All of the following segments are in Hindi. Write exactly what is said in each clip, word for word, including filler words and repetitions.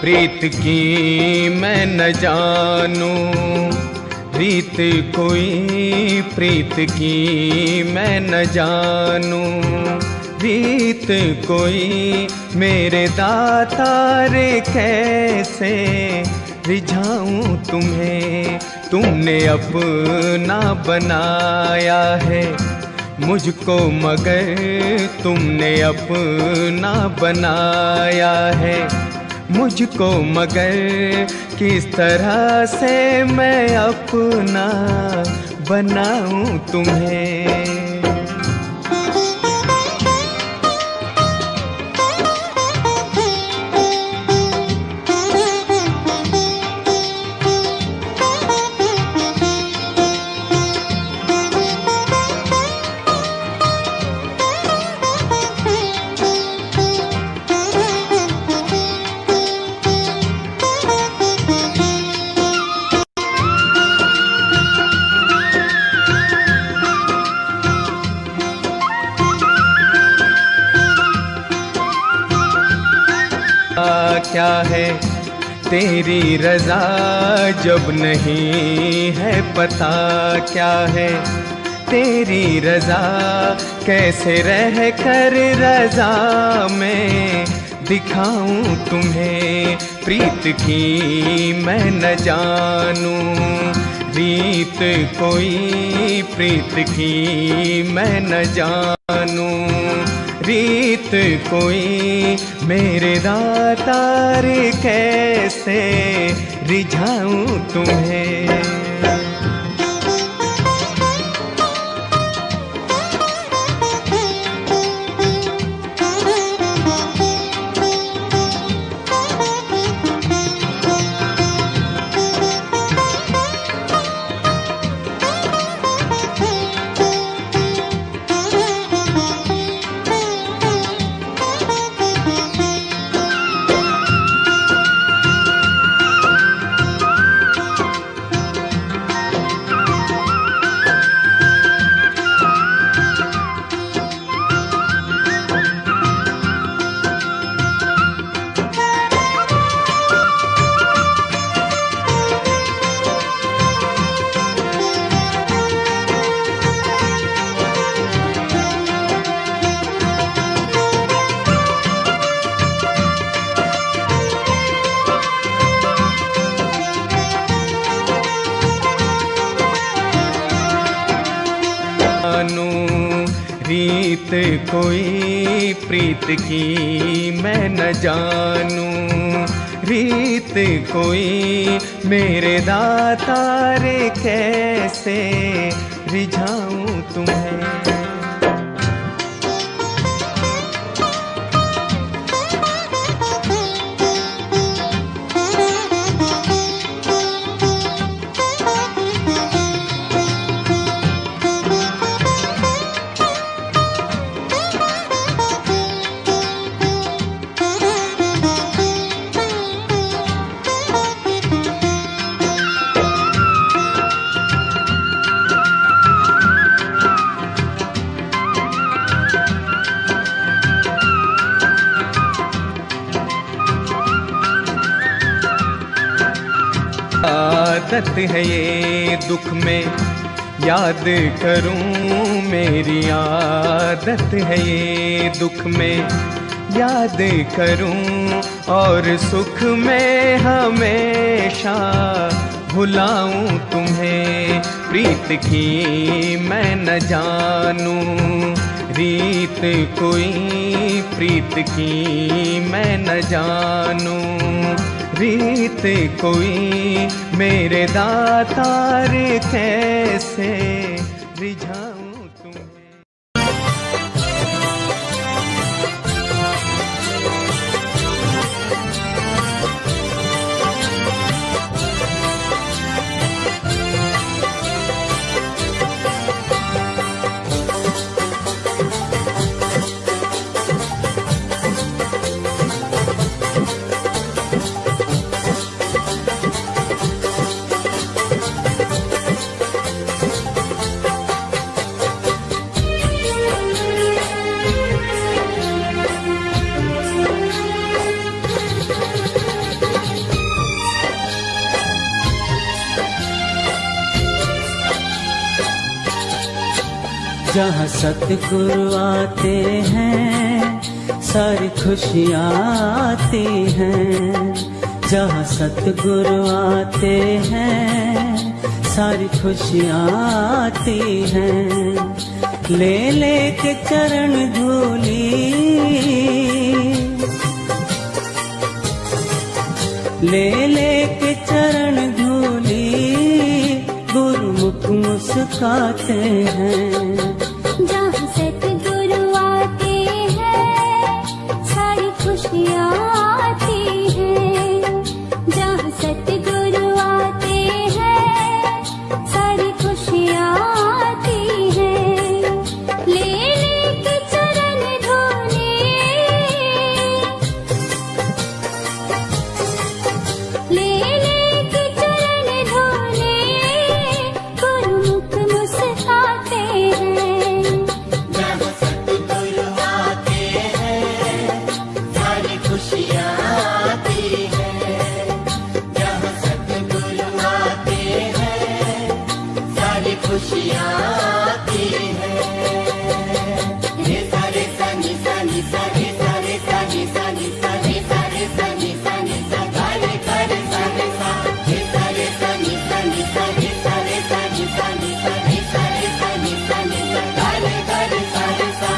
प्रीत की मैं न जानूं, रीत कोई प्रीत की मैं न जानूं, रीत कोई मेरे दाता रे कैसे रिझाऊं तुम्हें। तुमने अपना बनाया है मुझको मगर तुमने अपना बनाया है मुझको, मगर किस तरह से मैं अपना बनाऊं तुम्हें। क्या है तेरी रज़ा जब नहीं है पता, क्या है तेरी रज़ा कैसे रह कर रज़ा में दिखाऊं तुम्हें। प्रीत की मैं न जानूं, रीत कोई प्रीत की मैं न जानूं, रीत कोई मेरे दाता रे कैसे रिझाऊं तुम्हें। रीत कोई प्रीत की मैं न जानूं, रीत कोई मेरे दाता रे कैसे रिझाऊं तुम्हें। आदत है ये दुख में याद करूं, मेरी आदत है ये दुख में याद करूं, और सुख में हमेशा भुलाऊं तुम्हें। प्रीत की मैं न जानूं, रीत कोई प्रीत की मैं न जानूं, रीत कोई मेरे दाता रे कैसे रिझाऊं तुम्हें। जहाँ सतगुरु आते हैं सारी खुशियाँ आती हैं। जहाँ सतगुरु आते हैं सारी खुशियाँ आती हैं। ले ले के चरण धूली, ले ले के चरण धूली, गुरुमुख मुस्काते हैं। जहाँ सतगुरु आते हैं सारी खुशियाँ आती हैं। जहाँ सतगुरु आते हैं सारी खुशियाँ आती हैं। ले ले के चरण धूली, ले ले के चरण धूली, गुरुमुख मुस्काते हैं। जहाँ सतगुरु आते हैं सारी खुशियाँ आती हैं। जहाँ सतगुरु आते हैं सारी खुशियाँ आती हैं। रे सारे सनी सनी सनी सारे सनी सनी सनी सारे सनी सनी सारे करे सारे सा। रे सारे सनी सनी सनी सारे सनी सनी सनी सारे सनी सनी सारे करे सारे सा।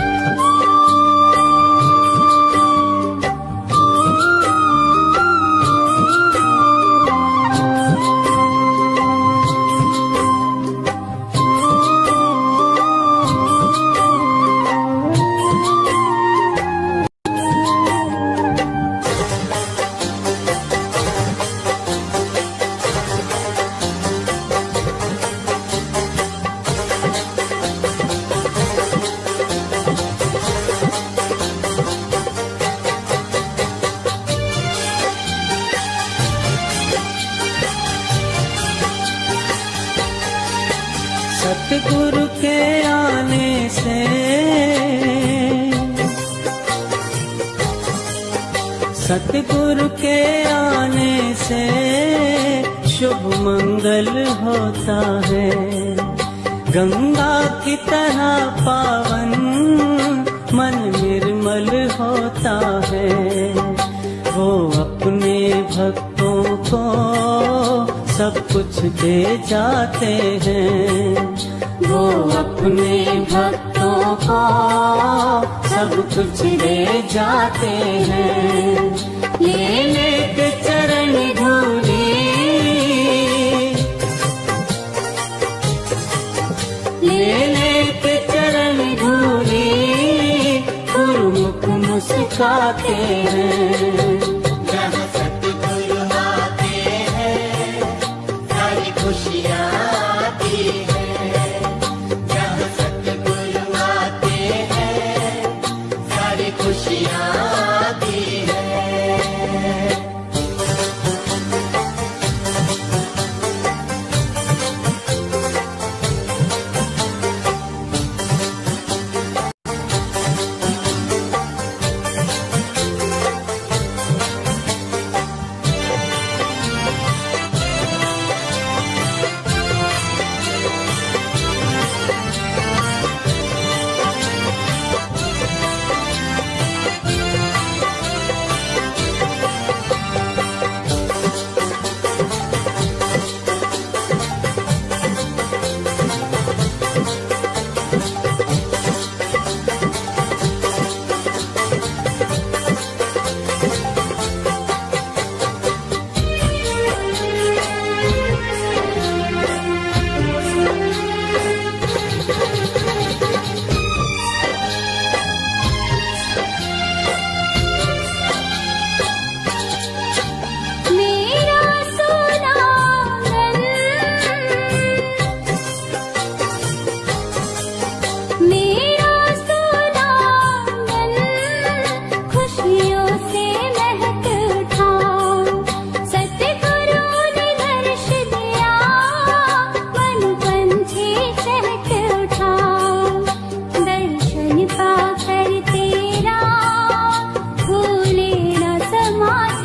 सतगुरु के आने से सतगुरु के आने से शुभ मंगल होता है। गंगा की तरह पावन मन निर्मल होता है। वो अपने भक्तों को सब कुछ दे जाते हैं। वो अपने भक्तों को सब कुछ दे जाते हैं। ले ले के चरण धूली, ले ले के चरण धूली, गुरुमुख मुस्काते हैं। जहाँ सतगुरु आते हैं सारी खुशियाँ आती हैं। जहाँ सतगुरु आते हैं सारी खुशियाँ आती हैं।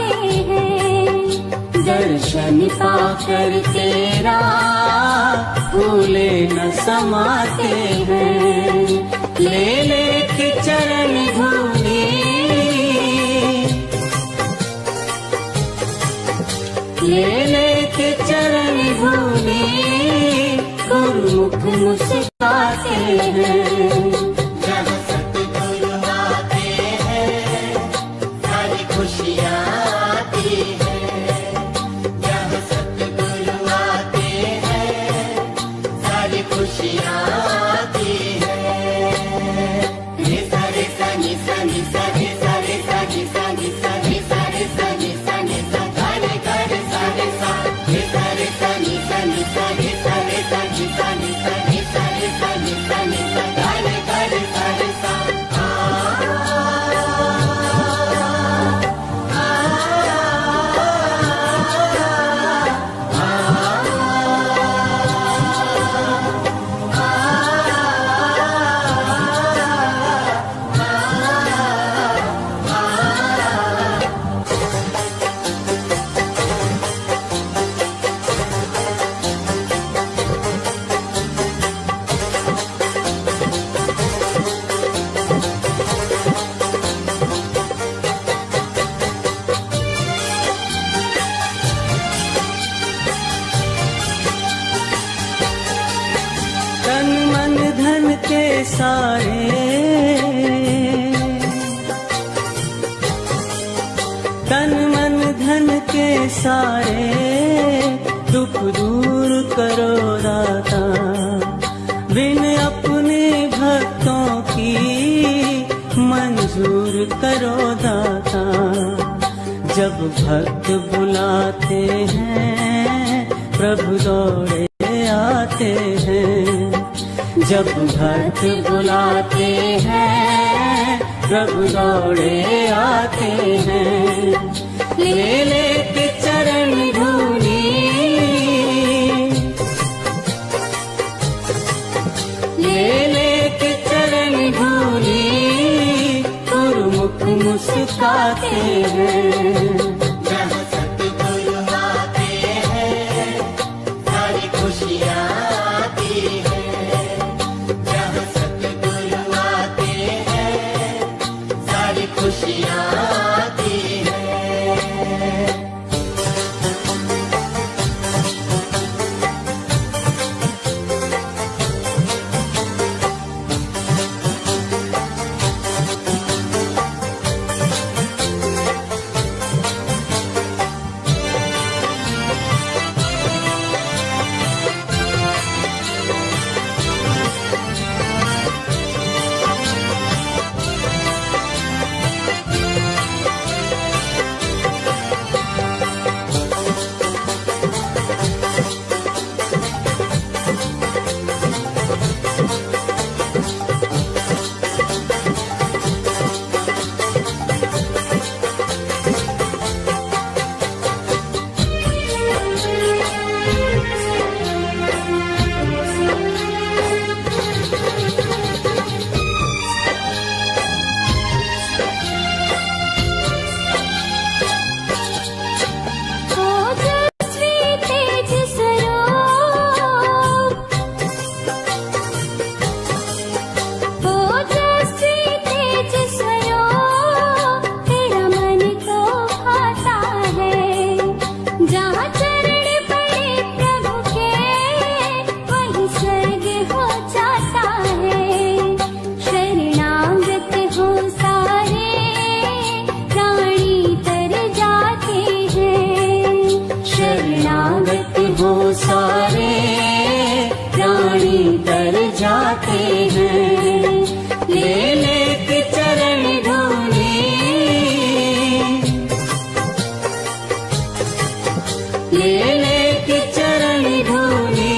दर्शन पाकर तेरा भूले न समाते हैं। ले ले के चरण धूली, ले ले के चरण धूली, गुरुमुख मुस्काते हैं। जहाँ सतगुरु आते हैं सारी खुशियाँ आती हैं। जहाँ सतगुरु आते हैं सारी खुशियाँ आती हैं। रे सा रे सा नि सा नि सा रे सा रे सा नि सा नि सा रे सा रे सा नि सा नि सा गा रे गा रे सा रे सा रे सा रे सा नि सा नि सा रे सा रे सा नि सा नि सा रे सा रे सा नि सा नि सा गा रे गा रे सा रे सा। तन मन धन के सारे, तन मन धन के सारे, दुख दूर करो दाता। बिन अपने भक्तों की मंजूर करो दाता। जब भक्त बुलाते हैं प्रभु दौड़े आते हैं। जब भक्त बुलाते हैं प्रभु दौड़े आते हैं। ले ले के चरण धूली, ले ले के चरण धूली, गुरुमुख मुस्काते हैं। जहाँ सतगुरु आते हैं सारी खुशियाँ आती हैं। जहाँ सतगुरु आते हैं सारी खुशियाँ आती हैं। जाते हैं। ले ले के चरण धूली, ले ले के चरण धूली।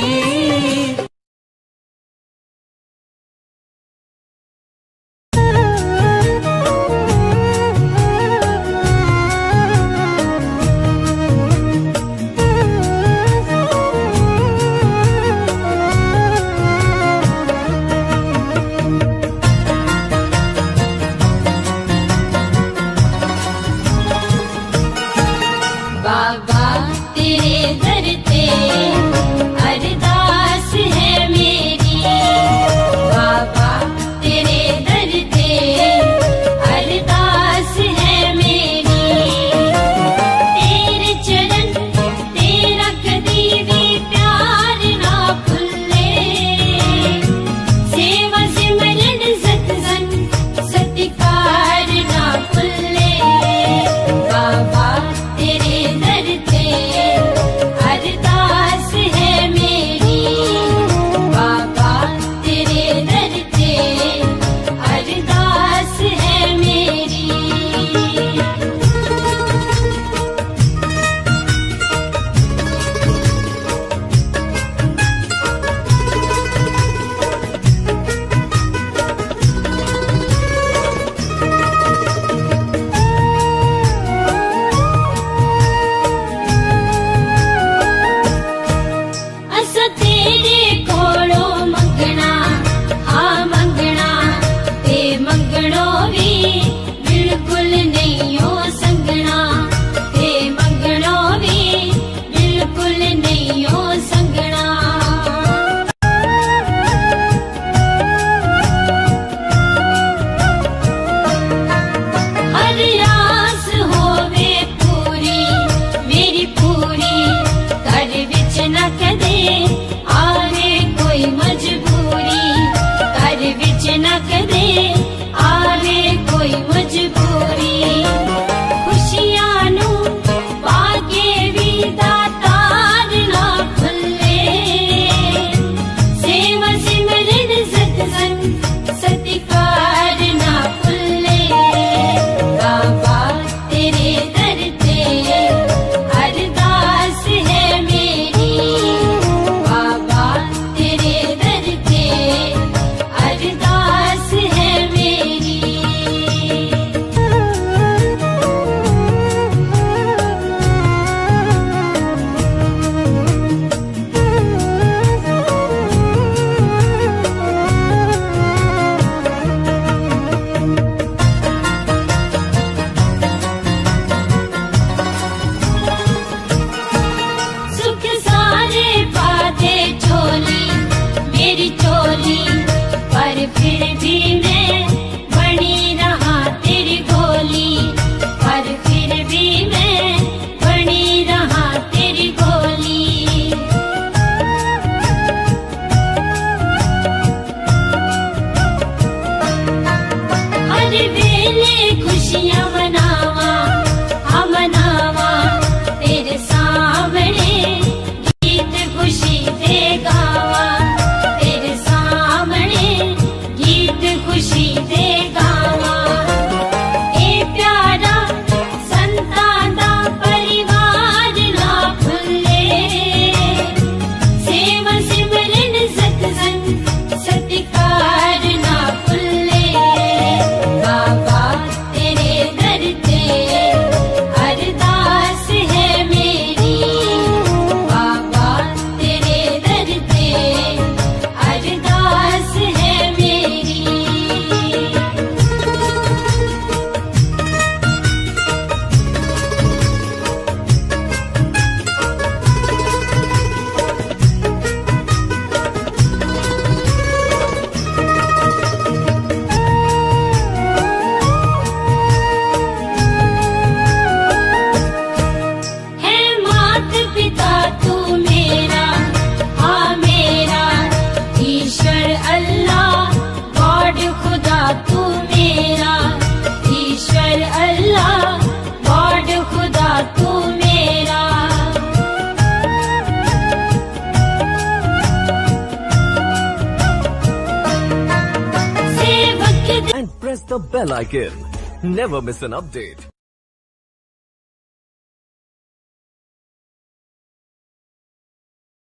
and press the bell icon. Never miss an update.